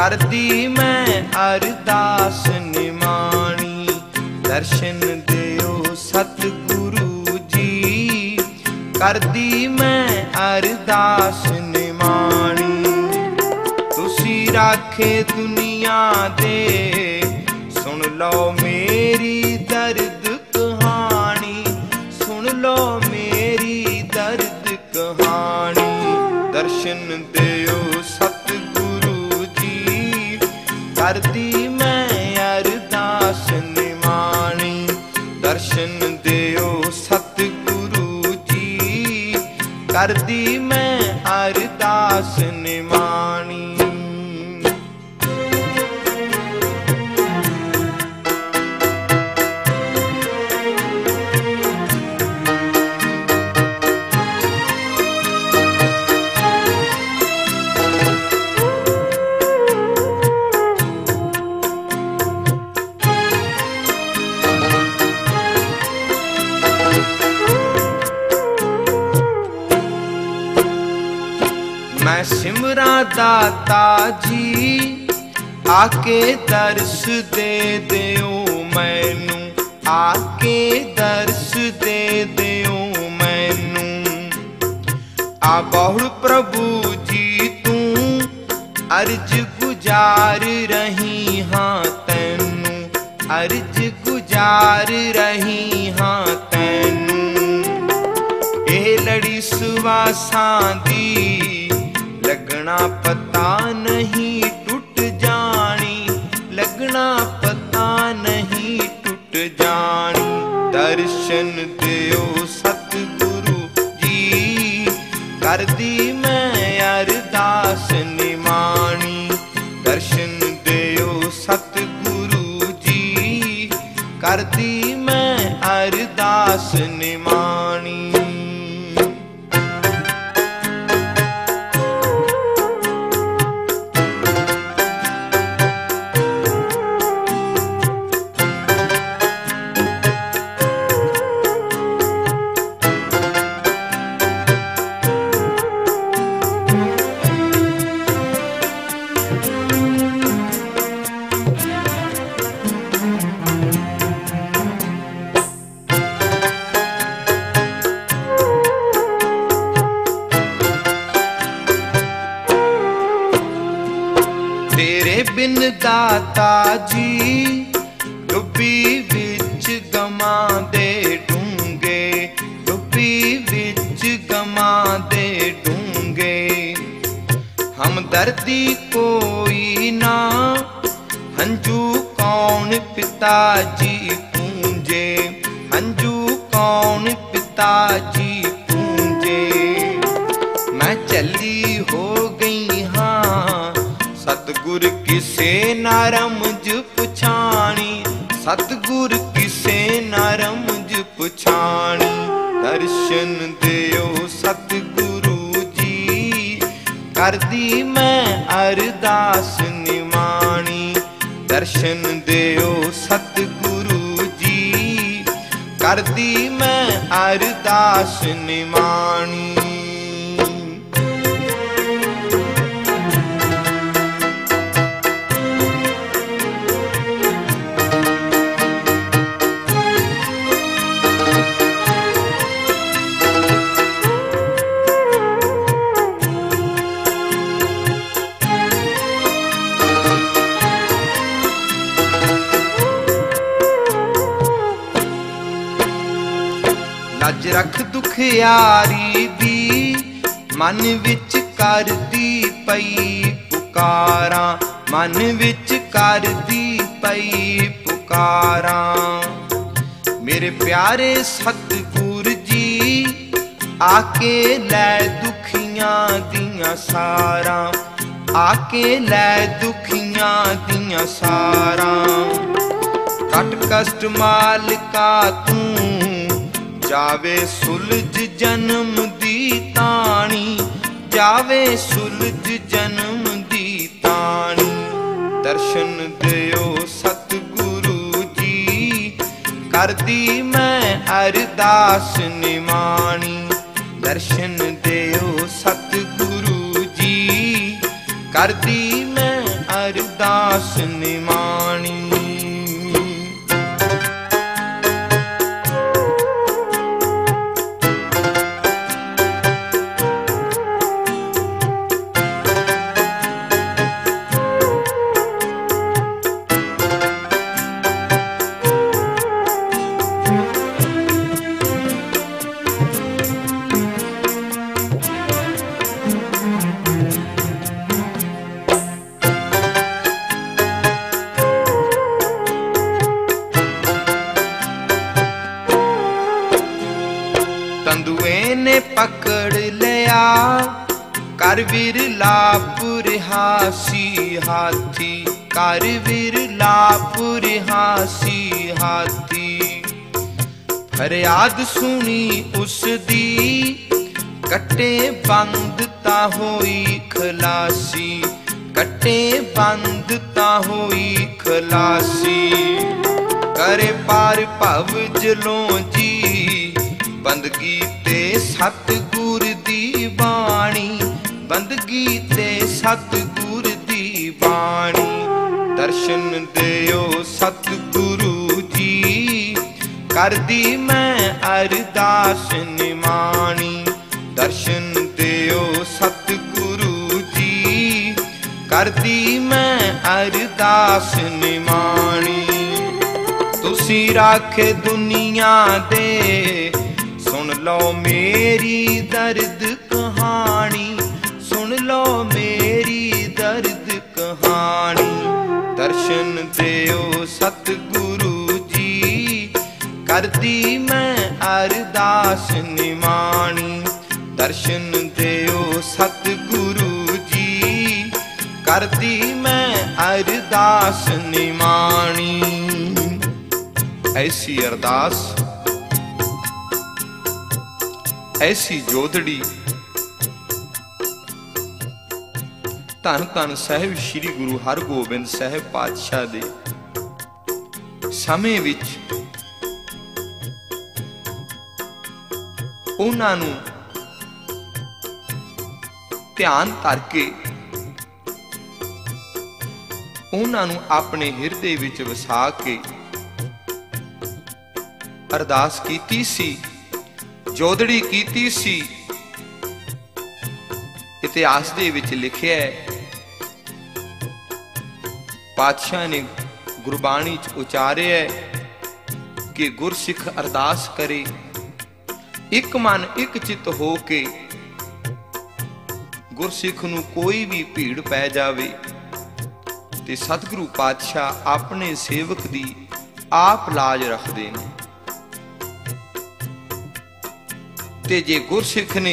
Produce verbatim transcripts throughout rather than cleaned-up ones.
करदी मैं अरदास निमाणी। दर्शन दियो सतगुरु जी, करदी मैं अरदास निमाणी। तुसी राखे दुनिया दे, सुन लो मेरी दर्द कहानी, सुन लो मेरी दर्द कहानी। दर्शन दियो सतगुरु जी, करदी मैं अरदास निमाणी। दर्शन दियो सतगुरु जी, करदी मैं अरदास निमाणी। मैं सिमरा दाता जी, आके दर्श दे दियो मैनू, आके दर्श दे दियो मैनू। आ बहु प्रभु जी तू अर्ज गुजार रही हाँ तैनू, अर्ज गुजार रही हाँ तैनू। ए लड़ी सुवासां दी, लगना पता नहीं टूट जानी, लगना पता नहीं टूट जानी। दर्शन दियो सतगुरु जी, करदी मैं अरदास निमाणी। दर्शन दियो सतगुरु जी, करदी मैं अरदास निमाणी। तेरे बिन दाता जी, डुब्बी विच गमा दे डूंगे, डुब्बी विच गमा दे डूंगे। हमदर्दी कोई ना, हंजू कौन पिताजी पूंजे, हंजू कौन पिताजी पूंजे। मैं चली हो गई हाँ, सतगुर किसे ना रमज पुछाणी, सतगुर किसे ना रमज पुछाणी। दर्शन दियो सतगुरु जी, करदी मैं अरदास निमाणी। दर्शन दियो सतगुरु जी, करदी मैं अरदास निमाणी। लज रख दुखियारी दी, मन विच करदी पई पुकारा, मन विच करदी पई पुकारा। मेरे प्यारे सतगुर जी, आके लै दुखियां दियां सारा, आके लै दुखियां दियां सारा। कट कष्ट मालिका तू, जावे सुलझ जन्म दी ताणी, जावे सुलझ जन्म दी ताणी। दर्शन दियो सतगुरु जी, करदी मैं अरदास निमाणी। दर्शन दियो सतगुरु जी, करदी मैं अरदास ਅਰਦਾਸ ਨਿਮਾਣੀ। ਤੰਦੂਏ ਨੇ ਪਕੜ ਲਿਆ ਕਰ ਵਿਰਲਾਪੁਰ ਹਾਸੀ ਹਾਥੀ, ਕਰ ਵਿਰਲਾਪੁਰ ਹਾਸੀ ਹਾਥੀ। ਫਰਿਆਦ ਸੁਣੀ ਉਸ ਦੀ ਕੱਟੇ ਬੰਦ ਤਾਂ ਹੋਈ ਖਲਾਸੀ, ਕੱਟੇ ਬੰਦ ਤਾਂ ਹੋਈ ਖਲਾਸੀ। ਕਰੇ ਪਾਰ ਭਵ ਜਲੋਂ ਜੀ ਬੰਦਗੀ ਤੇ ਸਤਿਗੁਰ ਦੀ ਬਾਣੀ, ਬੰਦਗੀ ਤੇ ਸਤਿਗੁਰ ਦੀ ਬਾਣੀ। ਦਰਸ਼ਨ ਦਿਓ ਸਤਿਗੁਰੂ ਜੀ ਕਰਦੀ ਮੈਂ ਅਰਦਾਸ ਨਿਮਾਣੀ। ਦਰਸ਼ਨ ਦਿਓ ਸਤਿਗੁਰੂ ਜੀ ਕਰਦੀ ਮੈਂ ਅਰਦਾਸ ਨਿਮਾਣੀ। ਤੁਸੀਂ ਰਾਖੇ ਦੁਨੀਆ ਦੇ ਸੁਣ ਲਓ ਮੇਰੀ ਦਰਦ ਕਹਾਣੀ, ਸੁਣ ਲਓ ਮੇਰੀ ਦਰਦ ਕਹਾਣੀ। ਦਰਸ਼ਨ ਦਿਓ ਸਤਿਗੁਰੂ ਜੀ ਕਰਦੀ ਮੈਂ ਅਰਦਾਸ ਨਿਮਾਣੀ। ਦਰਸ਼ਨ ਦਿਓ ਸਤਿਗੁਰੂ ਜੀ ਕਰਦੀ ਮੈਂ ਅਰਦਾਸ ਨਿਮਾਣੀ। ਐਸੀ ਅਰਦਾਸ ਐਸੀ ਜੋਦੜੀ ਧੰਨ ਧੰਨ ਸਾਹਿਬ ਸ੍ਰੀ ਗੁਰੂ ਹਰਗੋਬਿੰਦ ਸਾਹਿਬ ਪਾਤਸ਼ਾਹ ਦੇ ਸਮੇਂ ਵਿੱਚ ਉਹਨਾਂ ਨੂੰ ਧਿਆਨ ਧਰ ਕੇ ਉਹਨਾਂ ਨੂੰ ਆਪਣੇ ਹਿਰਦੇ ਵਿੱਚ ਵਸਾ ਕੇ ਅਰਦਾਸ ਕੀਤੀ ਸੀ, ਜੋਦੜੀ ਕੀਤੀ ਸੀ। ਇਤਿਹਾਸ ਦੇ ਵਿੱਚ ਲਿਖਿਆ ਹੈ, ਪਾਤਸ਼ਾਹ ਨੇ ਗੁਰਬਾਣੀ ਚ ਉਚਾਰਿਆ ਹੈ ਕਿ ਗੁਰਸਿੱਖ ਅਰਦਾਸ ਕਰੇ ਇੱਕ ਮਨ ਇੱਕ ਚਿੱਤ ਹੋ ਕੇ। ਗੁਰਸਿੱਖ ਨੂੰ ਕੋਈ ਵੀ ਭੀੜ ਪੈ ਜਾਵੇ ਤੇ ਸਤਿਗੁਰੂ ਪਾਤਸ਼ਾਹ ਆਪਣੇ ਸੇਵਕ ਦੀ ਆਪ ਲਾਜ ਰੱਖਦੇ ਨੇ। ਤੇ ਜੇ ਗੁਰਸਿੱਖ ਨੇ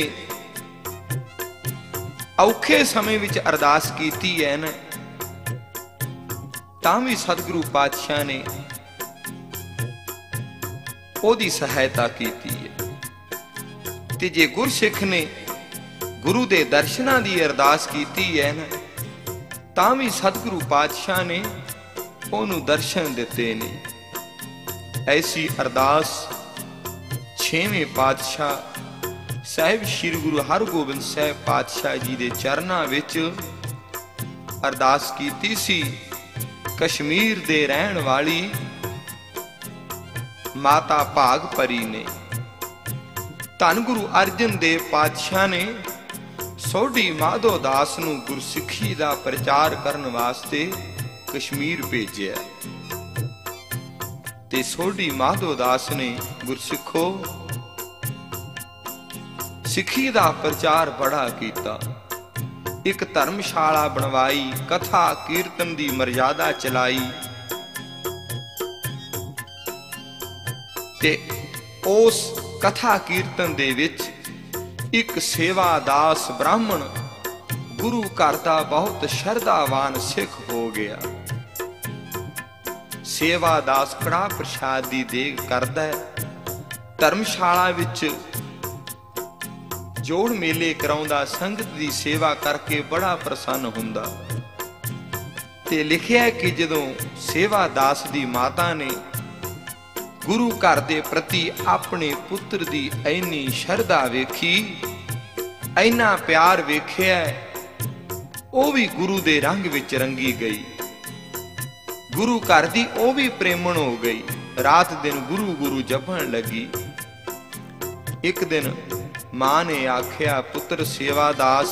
ਔਖੇ ਸਮੇਂ ਵਿੱਚ ਅਰਦਾਸ ਕੀਤੀ ਹੈ ਨਾ, ਤਾਂ ਵੀ ਸਤਿਗੁਰੂ ਪਾਤਸ਼ਾਹ ਨੇ ਉਹਦੀ ਸਹਾਇਤਾ ਕੀਤੀ ਹੈ। ਤੇ ਜੇ ਗੁਰਸਿੱਖ ਨੇ ਗੁਰੂ ਦੇ ਦਰਸ਼ਨਾਂ ਦੀ ਅਰਦਾਸ ਕੀਤੀ ਹੈ ਨਾ, ਤਾਂ ਵੀ ਸਤਿਗੁਰੂ ਪਾਤਸ਼ਾਹ ਨੇ ਉਹਨੂੰ ਦਰਸ਼ਨ ਦਿੱਤੇ ਨੇ। ਐਸੀ ਅਰਦਾਸ ਛੇਵੇਂ ਪਾਤਸ਼ਾਹ ਸਾਹਿਬ ਸ੍ਰੀ ਗੁਰੂ ਹਰਗੋਬਿੰਦ ਸਾਹਿਬ ਪਾਤਸ਼ਾਹ ਜੀ ਦੇ ਚਰਨਾਂ ਵਿੱਚ ਅਰਦਾਸ ਕੀਤੀ ਸੀ। ਕਸ਼ਮੀਰ ਦੇ ਰਹਿਣ ਵਾਲੀ ਮਾਤਾ ਭਾਗ ਪਰੀ ਨੇ ਧੰਨ ਗੁਰੂ ਅਰਜਨ ਦੇਵ ਪਾਤਸ਼ਾਹ ਨੇ ਸੋਢੀ ਮਾਧੋ ਦਾਸ ਨੂੰ ਗੁਰਸਿੱਖੀ ਦਾ ਪ੍ਰਚਾਰ ਕਰਨ ਵਾਸਤੇ ਕਸ਼ਮੀਰ ਭੇਜਿਆ। ਤੇ ਸੋਢੀ ਮਾਧੋ ਦਾਸ ਨੇ ਗੁਰਸਿੱਖੋ ਸਿੱਖੀ ਦਾ ਪ੍ਰਚਾਰ ਬੜਾ ਕੀਤਾ। ਇੱਕ ਧਰਮਸ਼ਾਲਾ ਬਣਵਾਈ, ਕਥਾ ਕੀਰਤਨ ਦੀ ਮਰਜ਼ਾਦਾ ਚਲਾਈ ਤੇ ਉਸ ਕਥਾ ਕੀਰਤਨ ਦੇ ਵਿੱਚ ਇੱਕ ਸੇਵਾਦਾਸ ਬ੍ਰਾਹਮਣ ਗੁਰੂ ਘਰ ਦਾ ਬਹੁਤ ਸ਼ਰਧਾਵਾਨ ਸਿੱਖ ਹੋ ਗਿਆ। ਸੇਵਾਦਾਸ ਕੜਾ ਪ੍ਰਸ਼ਾਦ ਦੀ ਦੇਗ ਕਰਦਾ ਹੈ। ਧਰਮਸ਼ਾਲਾ ਵਿੱਚ ਜੋੜ ਮੇਲੇ ਕਰਾਉਂਦਾ, ਸੰਗਤ ਦੀ ਸੇਵਾ ਕਰਕੇ ਬੜਾ ਪ੍ਰਸੰਨ ਹੁੰਦਾ। ਤੇ ਲਿਖਿਆ ਕਿ ਜਦੋਂ ਸੇਵਾਦਾਸ ਦੀ ਮਾਤਾ ਨੇ ਗੁਰੂ ਘਰ ਦੇ ਪ੍ਰਤੀ ਆਪਣੇ ਪੁੱਤਰ ਦੀ ਐਨੀ ਸ਼ਰਧਾ ਵੇਖੀ, ਐਨਾ ਪਿਆਰ ਵੇਖਿਆ, ਉਹ ਵੀ ਗੁਰੂ ਦੇ ਰੰਗ ਵਿੱਚ ਰੰਗੀ ਗਈ। गुरु घर दी ओ भी प्रेमण हो गई। रात दिन गुरु गुरु जपण लगी। एक दिन मां ने आख्या, पुत्र सेवादास,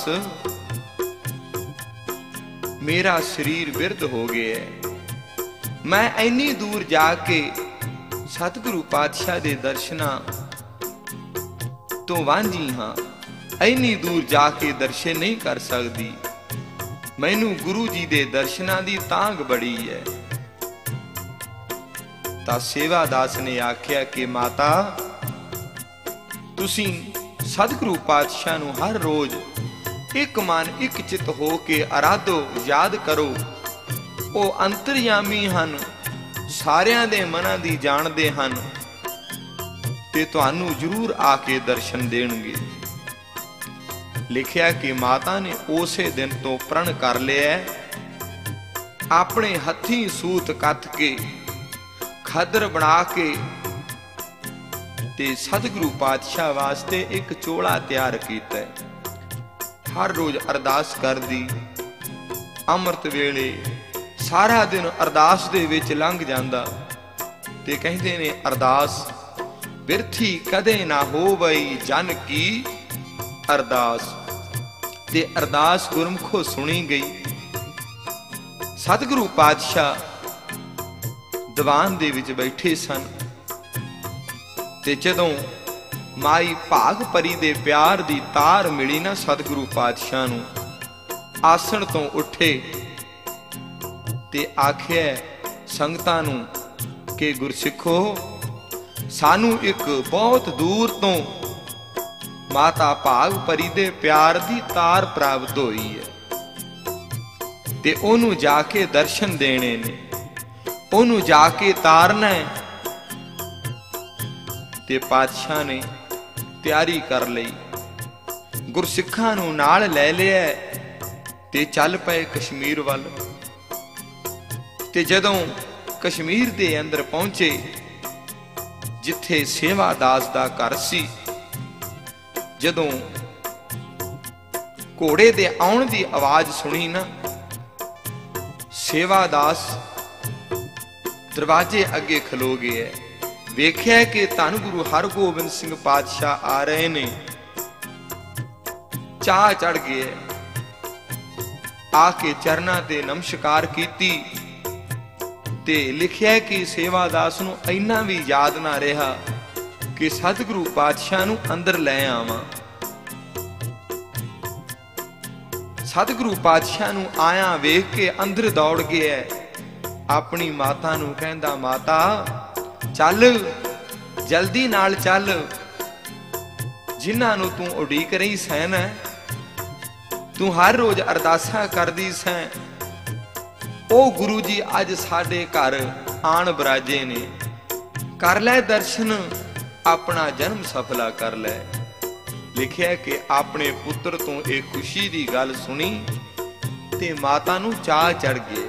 मेरा शरीर बिरध हो गया है। मैं इन्नी दूर जाके सतगुरु पातशाह दे दर्शना तो वांझी हां, इन्नी दूर जाके दर्शन नहीं कर सकती। मैनू गुरु जी दे दर्शना दी तांग बड़ी है। ता सेवादास ने आख्या कि माता, तुसी सतगुरु पातशाह नू हर रोज एक मन एक चित हो के आराधो, याद करो। वो अंतरयामी हन, सारियां दे मनां दी जाणदे हन ते तुहानू जरूर आके दर्शन देणगे। लिखिया कि माता ने उसे दिन तो प्रण कर लिया। अपने हथी सूत कत के खदर बना के ते सतगुरु पातशाह वास्ते एक चोला तैयार कीता। हर रोज अरदास कर दी। अमृत वेले सारा दिन अरदास दे विच लंघ जांदा ते कहंदे ने, अरदास बिरथी कदे ना होवई जन की अरदास। ते अरदास गुरमुखों सुनी गई। सतगुरु पातशाह दीवान दे विच बैठे सन ते जदों माई भाग परी दे प्यार दी तार मिली ना सतगुरु पातशाह नू, आसन तो उठे ते आख्या संगतां नू कि गुरसिखो, सानू एक बहुत दूर तो माता भाग परी दे प्यार दी तार प्राप्त होई है ते ओनू जाके दर्शन देने ने, ओनू जाके तारना है। ते पातशाह ने तैयारी कर लई। गुरसिखां नू नाल लै लिया ते चल पए कश्मीर वल। ते जदों कश्मीर दे अंदर पहुंचे जिथे सेवादास दा घर सी, जदों घोड़े दे आउण दी आवाज सुनी ना, सेवादास दरवाजे अगे खलो गए। वेख्या कि धन गुरु हरगोबिंद सिंह पातशाह आ रहे ने। चाह चढ़ गए। आके चरना ते नमस्कार कीती ते लिखिया कि सेवादास नू इन्ना भी याद ना रहा कि सतगुरु पातशाह नू अंदर लै आवां। सतगुरु पातशाह नू आया वेख के अंदर दौड़ गया। अपनी माता नू कहंदा, माता चल जल्दी नाल चल, जिन्हां नू तू उडीक रही सैन, तू हर रोज अरदासां करदी सैं, ओ गुरु जी अज साडे घर आण बराजे ने। कर लै दर्शन, अपना जन्म सफला कर लै। लिखिया कि अपने पुत्र तो एक खुशी दी गल सुनी ते माता नू चाह चढ़ गए।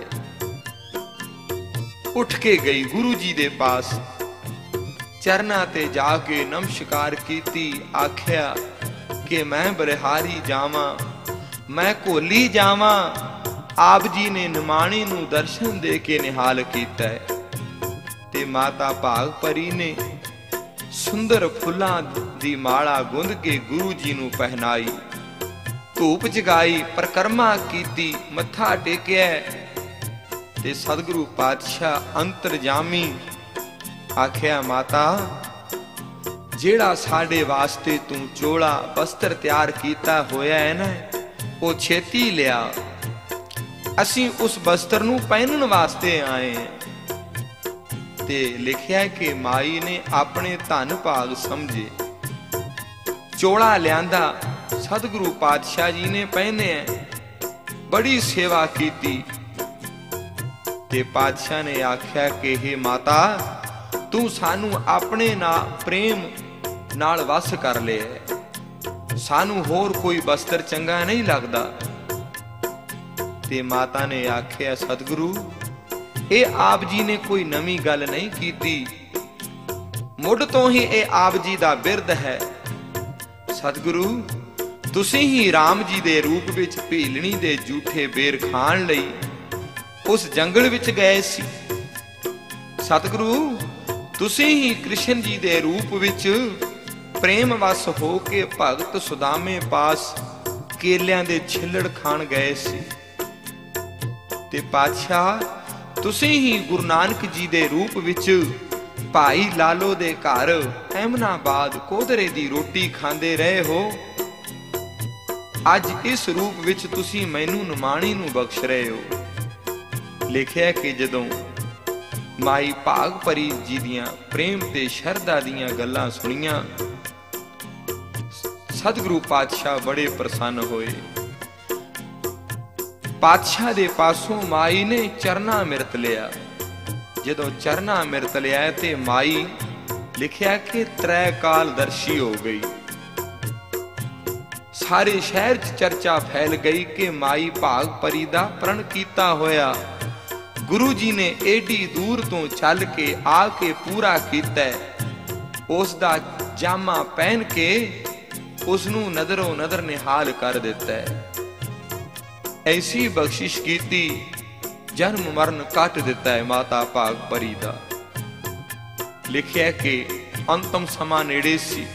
उठ के गई गुरु जी दे पास, चरना ते जाके नमस्कार कीती। आख्या कि मैं बलिहारी जावां, मैं कोली जावां। आप जी ने निमाणी नू दर्शन दे के निहाल कीता है। ते माता भाग परी ने सुंदर फुल्लां दी माला गुंद के गुरु जी नू पहनाई। धूप जगाई, परिक्रमा कीती, मत्था टेकिया ते सतगुरु पातशाह अंतरजामी आख्या, माता जेड़ा साडे वास्ते तू चोला वस्त्र तैयार कीता होया है ना, वो छेती लिया। असीं उस वस्त्र नू पहनण वास्ते आए हैं। ते लिखिया कि माई ने अपने धन भाग समझे चोला लियांदा। सतगुरु पातशाह जी ने पहने। बड़ी सेवा कीती ते पातशाह ने आख्या कि हे माता, तू सानू अपने ना प्रेम नाल वस कर ले, सानू होर कोई वस्त्र चंगा नहीं लगदा। ते माता ने आख्या, सतगुरु ये आप जी ने कोई नवी गल नहीं कीती, मुढ़ तो ही ये आप जी दा बिरद है। सतगुरु तुसी ही राम जी दे रूप विच भीलनी दे जूठे बेर खाण लई उस जंगल विच गए सी। सतगुरु तुसी ही कृष्ण जी दे रूप विच प्रेम वस हो के भगत सुदामे पास केलियां दे छिल्लड़ खान गए सी। ते पातशाह तुसी ही गुरु नानक जी दे रूप विच भाई लालो दे घर अहमनाबाद कोदरे दी रोटी खांदे रहे हो। अज इस रूप विच तुसी मैनू निमाणी नू बख्श रहे हो। लिखिया कि जदों माई भाग परी जी दियां प्रेम ते शरदा दियां गल्लां सुनियां, सतगुरु पातशाह बड़े प्रसन्न होए। पातशाह दे पासों माई ने चरना मिरत लिया। जदों चरना मिरत लिया ते माई लिखिया कि त्रै काल दर्शी हो गई। सारे शहर च चर्चा फैल गई कि माई भाग परी दा प्रण कीता होया गुरु जी ने एडी दूर तो चल के आके पूरा कीता। उस दा जामा पहन के उसनू नजरों नजर निहाल कर दिता है। ऐसी बख्शिश कीती, जन्म मरण कट दिता है माता भाग परी दा। लिखिया कि अंतम समा नेड़े सी।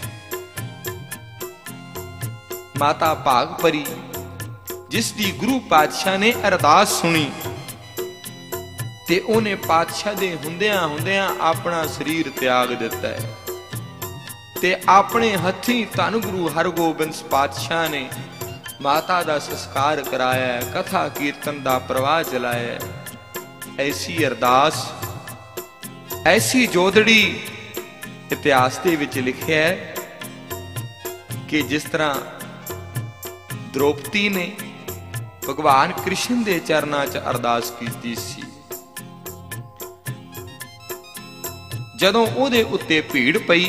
माता भाग परी जिसदी गुरु पातशाह ने अरदास सुनी ते उन्हें पातशाह दे हुंदियां हुंदियां अपना शरीर त्याग दिता है ते अपने हथी धन गुरु हरगोबिंद पातशाह ने माता दा संस्कार कराया है, कथा कीर्तन दा प्रवाह चलाया है। ऐसी अरदास, ऐसी जोदड़ी इतिहास दे विच लिखिया है कि जिस तरह द्रौपदी ने भगवान कृष्ण दे चरनां च अरदास कीती सी, जदों उहदे उत्ते भीड़ पई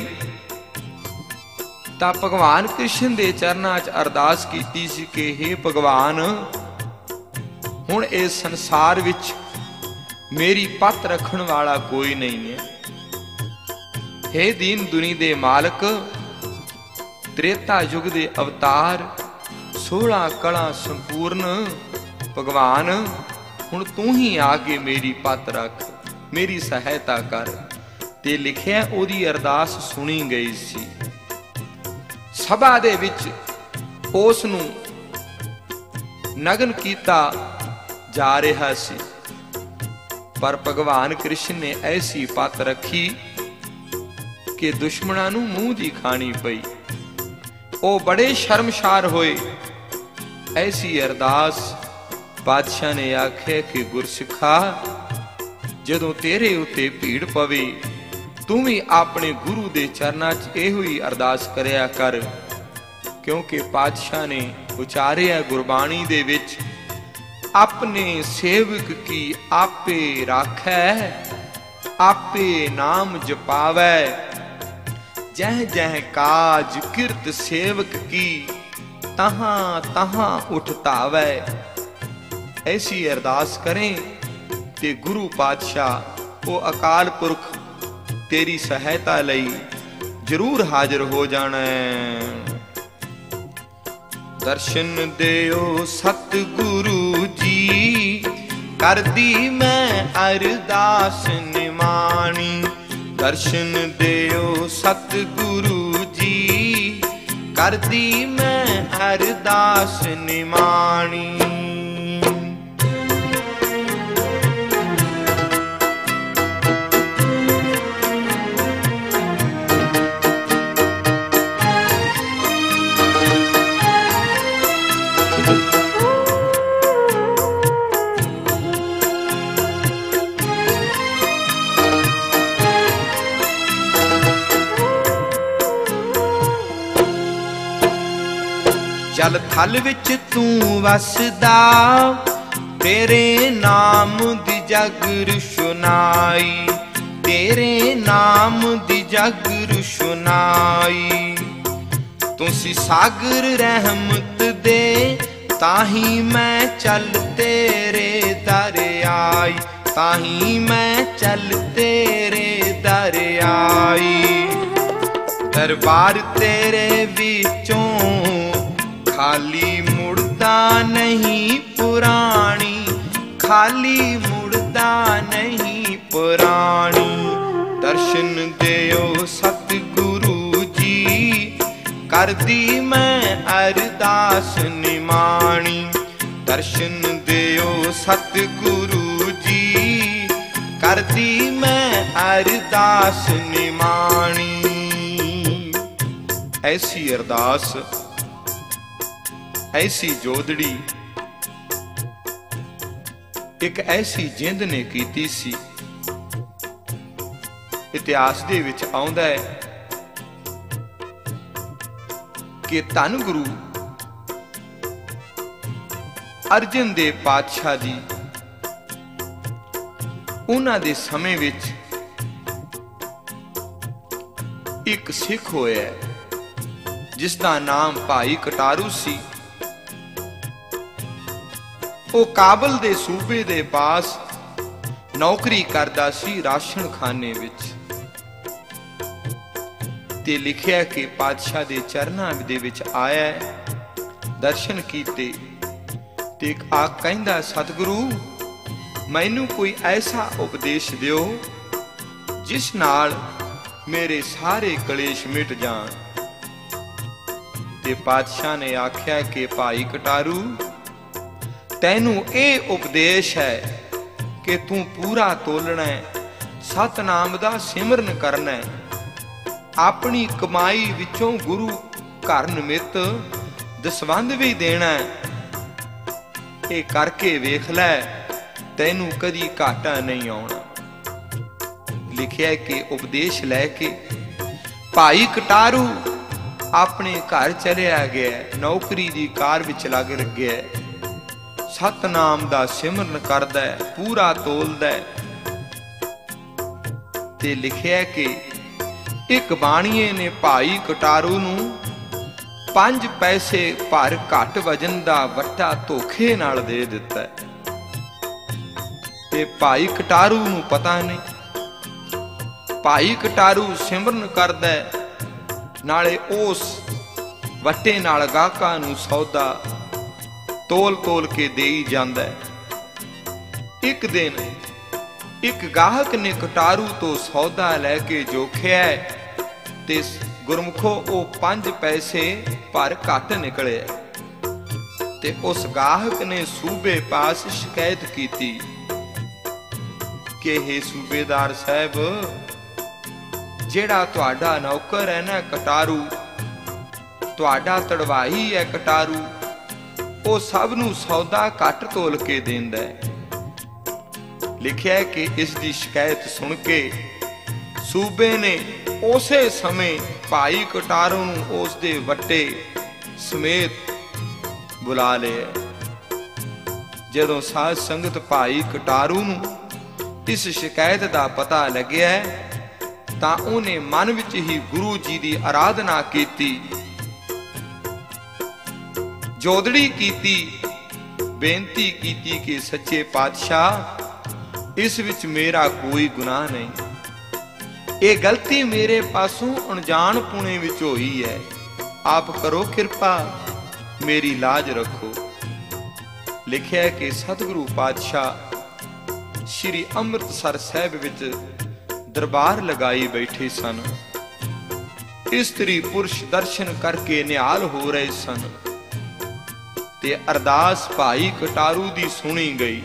तां भगवान कृष्ण दे चरनां च अरदास कीती सी कि हे भगवान, हुण इस संसार विच मेरी पत रखण वाला कोई नहीं है। हे दीन दुनी दे मालक, त्रेता युग दे अवतार, सोलह कला संपूर्ण भगवान, हुण तू ही आके मेरी पत रख, मेरी सहायता कर। ते लिखिया ओदी अरदास सुनी गई सी। सभा दे विच उस नू नगन कीता जा रहा सी, पर भगवान कृष्ण ने ऐसी पत रखी कि दुश्मनां नू मूंह दी खानी पई। ओ बड़े शर्मसार होए। ऐसी अरदास पातशाह ने आखे कि गुरसिखा, जदों तेरे उत्ते भीड़ पवे तू भी अपने गुरु दे चरनां च इहो ही अरदास करया कर, क्योंकि पातशाह ने उचारिया गुरबाणी दे विच, अपने सेवक की आपे राखै, आपे नाम जपावै, जह जह काज किरत सेवक की, तहां तहां उठतावै। ऐसी अरदास करें ते गुरु पातशाह वो अकाल पुरख तेरी सहायता लई जरूर हाजिर हो जाना है। दर्शन देओ सतगुरु जी, कर दी मैं अरदास निमाणी। दर्शन देओ सतगुरु जी, कर दी मैं अरदास निमाणी। जल थल विच तू वसदा, तेरे नाम दी जगर सुनाई, तेरे नाम दी जगर सुनाई। तुसी सागर रहमत दे, ताही मैं चल तेरे दर आई, ताही मैं चल तेरे दर आई। दरबार तेरे विचों खाली मुड़दा नहीं पुरानी, खाली मुड़दा नहीं ਪੁਰਾਣੀ। ਦਰਸ਼ਨ ਦਿਓ ਸਤਿਗੁਰੂ ਜੀ, ਕਰਦੀ ਮੈਂ ਅਰਦਾਸ ਨਿਮਾਣੀ। ਦਰਸ਼ਨ ਦਿਓ ਸਤਿਗੁਰੂ ਜੀ, ਕਰਦੀ ਮੈਂ ਅਰਦਾਸ ਨਿਮਾਣੀ। ਐਸੀ ਅਰਦਾਸ, ਐਸੀ ਜੋਦੜੀ ਇੱਕ ਐਸੀ ਜਿੰਦ ਨੇ ਕੀਤੀ ਸੀ। ਇਤਿਹਾਸ ਦੇ ਵਿੱਚ ਆਉਂਦਾ ਹੈ ਕਿ ਧੰਨ ਗੁਰੂ ਅਰਜਨ ਦੇਵ ਪਾਤਸ਼ਾਹ ਜੀ, ਉਹਨਾਂ ਦੇ ਸਮੇਂ ਵਿੱਚ ਇੱਕ ਸਿੱਖ ਹੋਇਆ ਜਿਸ ਦਾ ਨਾਮ ਭਾਈ ਕਟਾਰੂ ਸੀ। ਉਹ ਕਾਬਲ ਦੇ ਸੂਬੇ ਦੇ ਪਾਸ ਨੌਕਰੀ ਕਰਦਾ ਸੀ, ਰਾਸ਼ਨ ਖਾਨੇ ਵਿੱਚ। ਤੇ ਲਿਖਿਆ ਕਿ ਪਾਤਸ਼ਾਹ ਦੇ ਚਰਨਾਂ ਦੇ ਵਿੱਚ ਆਇਆ, ਦਰਸ਼ਨ ਕੀਤੇ ਤੇ ਆ ਕਹਿੰਦਾ, ਸਤਿਗੁਰੂ ਮੈਨੂੰ ਕੋਈ ਐਸਾ ਉਪਦੇਸ਼ ਦਿਓ ਜਿਸ ਨਾਲ ਮੇਰੇ ਸਾਰੇ ਕਲੇਸ਼ ਮਿਟ ਜਾਣ। ਤੇ ਪਾਤਸ਼ਾਹ ਨੇ ਆਖਿਆ ਕਿ ਭਾਈ ਕਟਾਰੂ, ਤੈਨੂੰ ਇਹ ਉਪਦੇਸ਼ ਹੈ ਕਿ ਤੂੰ ਪੂਰਾ ਤੋਲਣਾ, ਸਤਨਾਮ ਦਾ ਸਿਮਰਨ ਕਰਨਾ, ਆਪਣੀ ਕਮਾਈ ਵਿੱਚੋਂ ਗੁਰੂ ਘਰ ਨਿਮਿਤ ਦਸਵੰਧ ਵੀ ਦੇਣਾ। ਇਹ ਕਰਕੇ ਵੇਖ ਲੈ, ਤੈਨੂੰ ਕਦੀ ਘਾਟਾ ਨਹੀਂ ਆਉਣਾ। ਲਿਖਿਆ ਕਿ ਉਪਦੇਸ਼ ਲੈ ਕੇ ਭਾਈ ਕਟਾਰੂ ਆਪਣੇ ਘਰ ਚਲਿਆ ਗਿਆ, ਨੌਕਰੀ ਦੀ ਕਾਰ ਵਿੱਚ ਲੱਗ ਗਿਆ, ਸਤਨਾਮ ਦਾ ਸਿਮਰਨ ਕਰਦਾ, ਪੂਰਾ ਤੋਲਦਾ। ਤੇ ਲਿਖਿਆ ਕਿ ਇੱਕ ਬਾਣੀਏ ਨੇ ਭਾਈ ਕਟਾਰੂ ਨੂੰ ਪੰਜ ਪੈਸੇ ਭਰ ਘੱਟ ਵਜਨ ਦਾ ਵੱਟਾ ਧੋਖੇ ਨਾਲ ਦੇ ਦਿੱਤਾ। ਤੇ ਭਾਈ ਕਟਾਰੂ ਨੂੰ ਪਤਾ ਨਹੀਂ। ਭਾਈ ਕਟਾਰੂ ਸਿਮਰਨ ਕਰਦਾ, ਨਾਲੇ ਉਸ ਵੱਟੇ ਨਾਲ ਗਾਹਕਾਂ ਨੂੰ ਸੌਦਾ ਤੋਲ ਤੋਲ ਕੇ ਦੇਈ ਜਾਂਦਾ। ਇੱਕ ਦਿਨ ਇੱਕ ਗਾਹਕ ਨੇ ਕਟਾਰੂ ਤੋਂ ਸੌਦਾ ਲੈ ਕੇ ਜੋਖਿਆ ਤੇ ਗੁਰਮੁਖੋ ਉਹ ਪੰਜ ਪੈਸੇ ਭਰ ਘੱਟ ਨਿਕਲੇ। ਤੇ ਉਸ ਗਾਹਕ ਨੇ ਸੂਬੇ ਪਾਸ ਸ਼ਿਕਾਇਤ ਕੀਤੀ ਕਿ हे ਸੂਬੇਦਾਰ ਸਾਹਿਬ, ਜਿਹੜਾ ਤੁਹਾਡਾ ਨੌਕਰ ਹੈ ਨਾ ਕਟਾਰੂ, ਤੁਹਾਡਾ ਤੜਵਾਈ ਹੈ ਕਟਾਰੂ, ਉਹ ਸਭ ਨੂੰ ਸੌਦਾ ਘੱਟ ਤੋਲ ਕੇ ਦਿੰਦਾ ਹੈ। ਲਿਖਿਆ ਹੈ ਕਿ ਇਸ ਦੀ ਸ਼ਿਕਾਇਤ ਸੁਣ ਕੇ ਸੂਬੇ ਨੇ ਉਸੇ ਸਮੇਂ ਭਾਈ ਕਟਾਰੂ ਨੂੰ ਉਸ ਦੇ ਵੱਟੇ ਸਮੇਤ ਬੁਲਾ ਲਿਆ। ਜਦੋਂ ਸਾਧ ਸੰਗਤ ਭਾਈ ਕਟਾਰੂ ਨੂੰ ਇਸ ਸ਼ਿਕਾਇਤ ਦਾ ਪਤਾ ਲੱਗਿਆ ਤਾਂ ਉਹਨੇ ਮਨ ਵਿੱਚ ਹੀ ਗੁਰੂ ਜੀ ਦੀ ਆਰਾਧਨਾ ਕੀਤੀ, ਜੋਦੜੀ ਕੀਤੀ, ਬੇਨਤੀ ਕੀਤੀ ਕਿ ਸੱਚੇ ਪਾਤਸ਼ਾਹ, ਇਸ ਵਿੱਚ ਮੇਰਾ ਕੋਈ ਗੁਨਾਹ ਨਹੀਂ, ਇਹ ਗਲਤੀ ਮੇਰੇ ਪਾਸੋਂ ਅਣਜਾਣ ਪੁਣੇ ਵਿੱਚ ਹੋਈ ਹੈ, ਆਪ ਕਰੋ ਕਿਰਪਾ, ਮੇਰੀ ਲਾਜ ਰੱਖੋ। ਲਿਖਿਆ ਕਿ ਸਤਿਗੁਰੂ ਪਾਤਸ਼ਾਹ ਸ਼੍ਰੀ ਅੰਮ੍ਰਿਤਸਰ ਸਾਹਿਬ ਵਿੱਚ ਦਰਬਾਰ ਲਗਾਈ ਬੈਠੇ ਸਨ। ਇਸਤਰੀ ਪੁਰਸ਼ ਦਰਸ਼ਨ ਕਰਕੇ ਨਿਹਾਲ ਹੋ ਰਹੇ ਸਨ ਤੇ ਅਰਦਾਸ ਭਾਈ ਕਟਾਰੂ ਦੀ ਸੁਣੀ ਗਈ।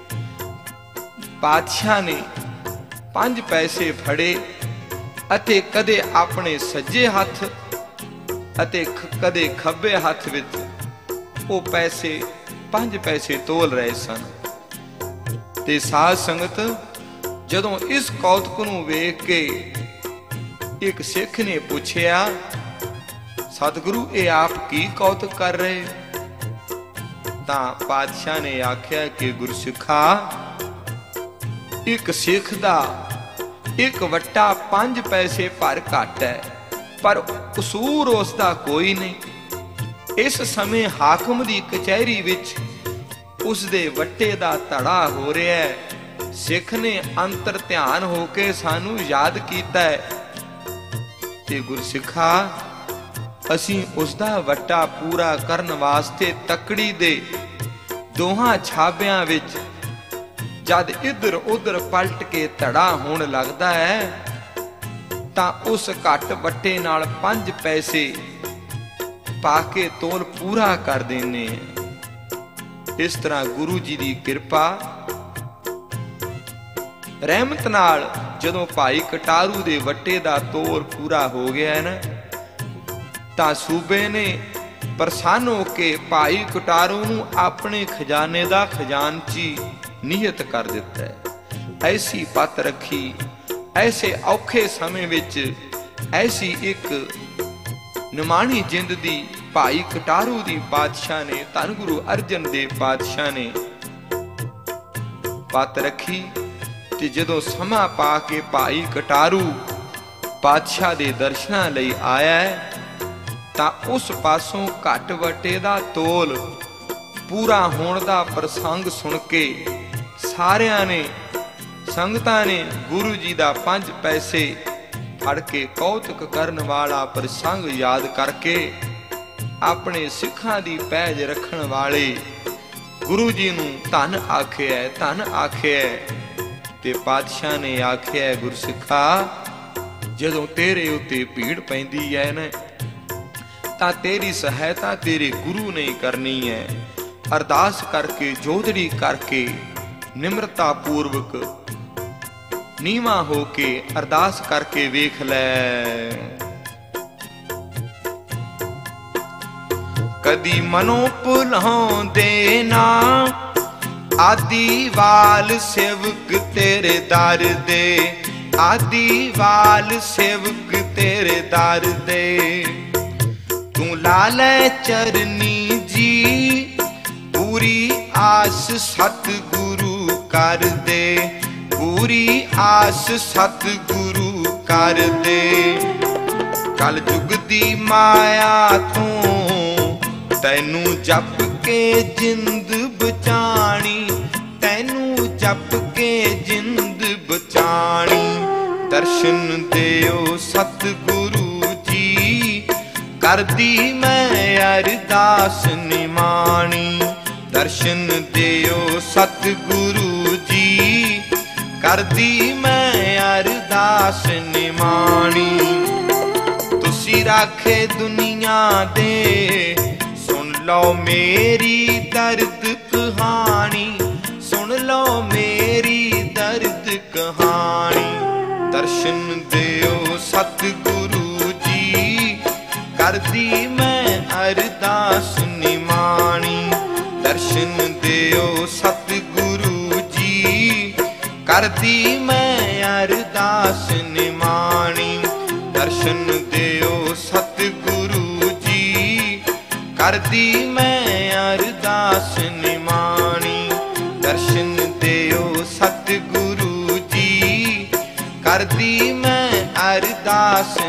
ਪਾਤਸ਼ਾਹ ਨੇ ਪੰਜ ਪੈਸੇ ਫੜੇ ਅਤੇ ਕਦੇ ਆਪਣੇ ਸੱਜੇ ਹੱਥ ਅਤੇ ਕਦੇ ਖੱਬੇ ਹੱਥ ਵਿੱਚ ਉਹ ਪੈਸੇ ਪੰਜ ਪੈਸੇ ਤੋਲ ਰਹੇ ਸਨ। ਤੇ ਸਾਧ ਸੰਗਤ ਜਦੋਂ ਇਸ ਕੌਤਕ ਨੂੰ ਵੇਖ ਕੇ ਇੱਕ ਸਿੱਖ ਨੇ ਪੁੱਛਿਆ, ਸਤਿਗੁਰੂ ਇਹ ਆਪ ਕੀ ਕੌਤਕ ਕਰ ਰਹੇ? ਤਾਂ ਪਾਤਸ਼ਾਹ ਨੇ ਆਖਿਆ ਕਿ ਗੁਰਸਿੱਖਾ, ਇੱਕ ਸਿੱਖ ਦਾ ਇੱਕ ਵੱਟਾ ਪੰਜ ਪੈਸੇ ਭਰ ਘੱਟ ਹੈ, ਪਰ ਕਸੂਰ ਉਸ ਦਾ ਕੋਈ ਨਹੀਂ। ਇਸ ਸਮੇਂ ਹਾਕਮ ਦੀ ਕਚਹਿਰੀ ਵਿੱਚ ਉਸ ਦੇ ਵੱਟੇ ਦਾ ਧੜਾ ਹੋ ਰਿਹਾ ਹੈ। ਸਿੱਖ ਨੇ ਅੰਤਰ ਧਿਆਨ ਹੋ ਕੇ ਸਾਨੂੰ ਯਾਦ ਕੀਤਾ ਹੈ ਤੇ ਗੁਰਸਿੱਖਾ, ਅਸੀਂ ਉਸ ਦਾ ਵੱਟਾ ਪੂਰਾ ਕਰਨ ਵਾਸਤੇ ਤੱਕੜੀ ਦੇ ਦੋਹਾਂ ਛਾਬਿਆਂ ਵਿੱਚ जद इधर उधर पलट के धड़ा होण लगदा है तां उस घट वट्टे नाल पंज पैसे पा के तोल पूरा कर देने। इस तरह गुरु जी दी किरपा रहमत नाल जदों भाई कटारू दे वट्टे दा तोल पूरा हो गया है ना, तां सूबे ने प्रसन्न हो के भाई कटारू नूं अपने खजाने दा खजानची नियत कर दिता है। ऐसी पत रखी, ऐसे औखे समय विच ऐसी एक निमाणी जिंद दी भाई कटारू दी पातशाह ने, धन गुरु अर्जन देव पातशाह ने पत रखी। ते जदों समा पा के भाई कटारू पातशाह दे दर्शनां लई आया है तां उस पासों घट वटे दा तोल पूरा होण दा प्रसंग सुन के सारियां ने संगतां ने गुरु जी दा पंज पैसे फड़ के कौतुक करन वाला प्रसंग याद करके अपने सिखां दी पैज रखण वाले गुरु जी नूं धन आखिया, धन आखिया। ते पातशाह ने आखिया, गुरसिखा जदों तेरे उत्ते भीड़ पैंदी है ना तां तेरी सहायता तेरे गुरु ने करनी है। अरदास करके जोदड़ी करके निम्रता पूर्वक नीवा होके अरदास करके वेख लै। कदी मनो भुलाउंदे ना आदि वाल सेवक तेरे दर दे, आदि वाल सेवक तेरे दर दे। तू लाले चरनी जी पूरी आस सतगुरु कर दे, पूरी आस सतगुरु कर दे। कल जुग दी माया तू तैनू जप के जिंद बचानी, तैनू जप के जिंद बचानी। दर्शन देओ सतगुरु जी कर दी मैं अरदास निमानी। दर्शन देओ सतगुरु जी कर दी मैं अरदास निमानी। तुसी राखे दुनिया दे सुन लो मेरी दर्द कहानी, सुन लो मेरी दर्द कहानी। दर्शन देओ सतगुरु जी कर दी मैं अरदास निमानी। दर्शन देओ सतगुरु जी कर दी मैं अरदास निमानी। दर्शन देओ सतगुरु जी कर दी मैं अरदास निमानी। दर्शन देओ सतगुरु जी कर दी मैं अरदास